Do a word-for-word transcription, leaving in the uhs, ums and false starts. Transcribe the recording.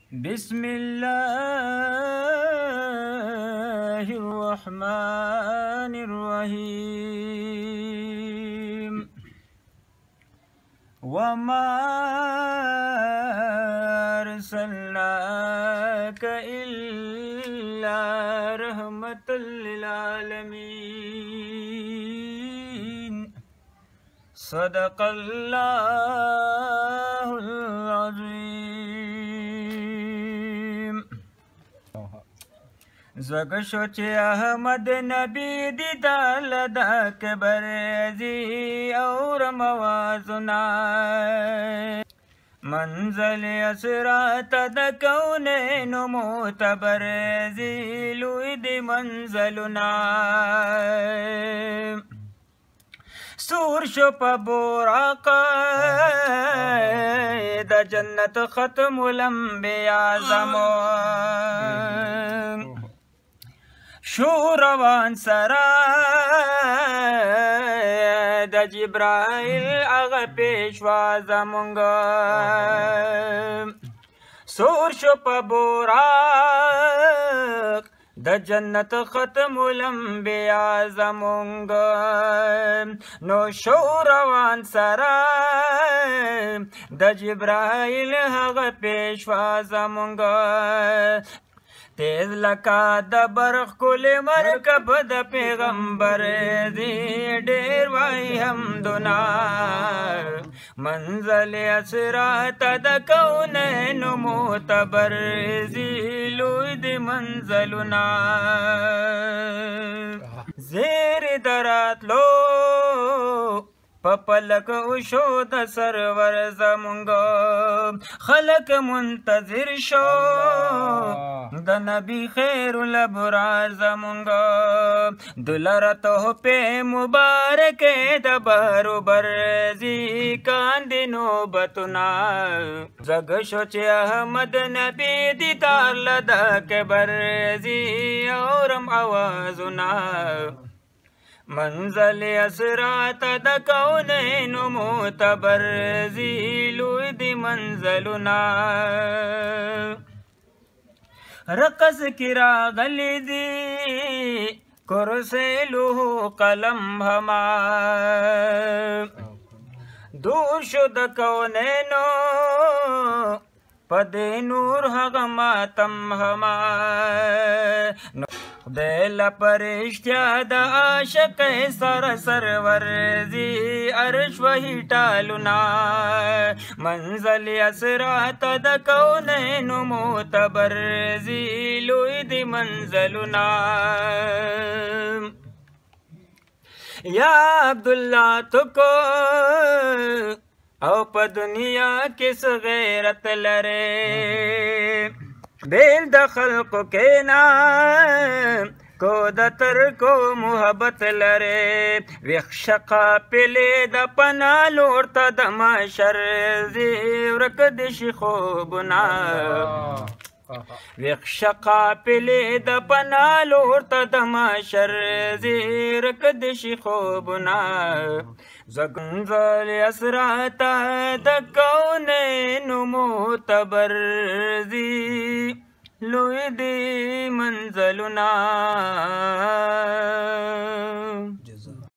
بسم الله الرحمن الرحيم وما أرسلناك إلا رحمة للعالمين صدق الله العظيم. زګ شو چې احمد نبی دیدار لدا کبر زی اور موازنا منزل اسرات د کونین معتبر زی لوی دی منزلنا سور شو په براق د جنت ختم الانبیاء زمون شو روان سرا د جبرائیل اغه پیشوا زمونږ سور شو په براق د جنت ختم الانبیاء زمونږ نو شو روان سرا د جبرائیل هغه پیشوا زمونږ تیز لکا د برخ کل مرکب د پیغمبر دی ډیر وای حمدنا منزل اسرات د کونین معتبر زی لوی دی منزلنا زیر دراتلو پپلک وشو د سرور زمونږ خلق منتظر شو د نبی خیر الابرار زمونږ دلر تحفه مبارک د بارو برزی کاندې نوبتنا زګ شو چې احمد نبی دیدار لدا کبر زی اورم آوازنا منزل اسرات د کونین معتبر زی لوی دی منزلنا رقص کی راغلی دی کرسیلو قلم ہما دور شو د کونینو پد نور هغه ماتم هما خدای لپرشتیا د عاشق سر سرور زی عرش وحی ټالونا منزل اسرات د کونین معتبر زی لوی دی منزلنا یا عبداللہ تکو او په دنیا کې څه غیرت لرې بیل د خلقو کې نه کو د تر کو محبت لرې ویښ قافلې د پنا لور ته د محشر زی ورک د شي خوبونه ویښ قافلې د پنا لور ته د محشر زی ورک د شي خوبونه زګنزل اسرات د کونین معتبر زی لوی دی منزلنا